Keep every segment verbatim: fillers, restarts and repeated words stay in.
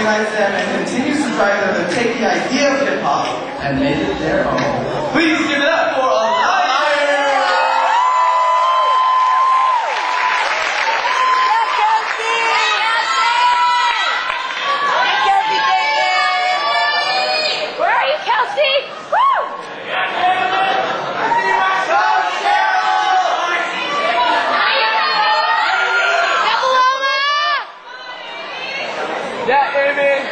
organized them and continues to drive them to take the idea of hip-hop and make it their own. Please give it up for Alliance! Where are you, Kelsey? Woo! Yeah, Amy!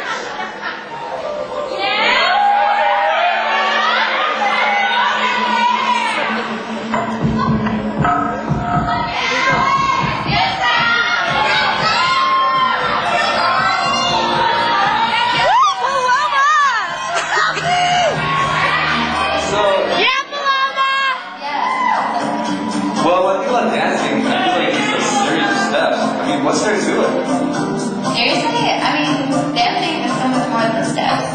What's there to it? Seriously? I mean, dancing is so much more than steps.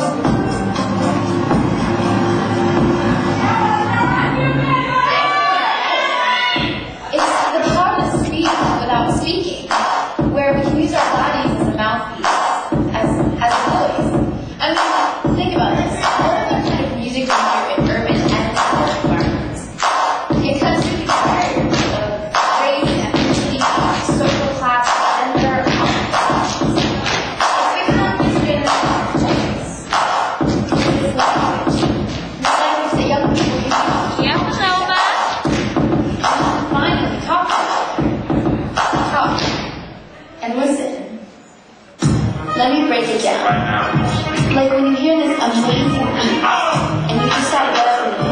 It's the power to speak without speaking, where we can use our bodies as a mouthpiece, as, as a voice. I mean, think about this. What other kind of music do you hear in urban and rural environments? It comes to be tired of raising and social class. Let me break it down. Like when you hear this amazing beat, and you just start listening.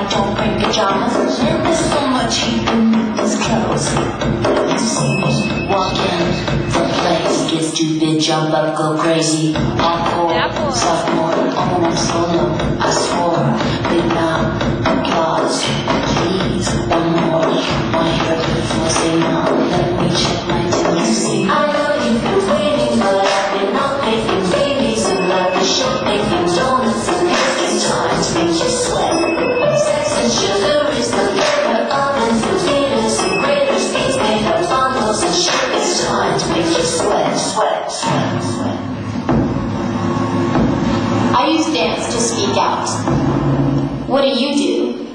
don't bring pajamas. There's so much heat beneath those clothes. You see me walk in, the place gets too big, jump up, go crazy. Encore, sophomore, oh I'm solo, I swore. Big mouth, applause, please, one more. Wanna hear it before say no. Let me check my tail, you see. I know you've been waiting, but I've been up making babies and like the shit making donuts and pastries, time to make you sweat. Sex and sugar is the flavor of enthusiasts and graders, these made of bundles and shit. It's time to make you sweat, sweat, sweat, sweat. I use dance to speak out. What do you do?